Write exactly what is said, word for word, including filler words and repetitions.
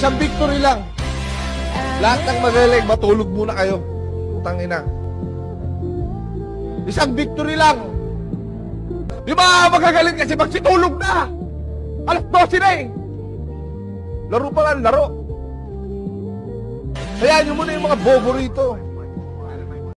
Isang victory lang. Lahat ng magaling, matulog muna kayo. Putang ina. Isang victory lang. Di ba magagaling kasi magsitulog na? Alas dose na eh. Laro pa nga, laro. Hayaan nyo muna yung mga bobo rito.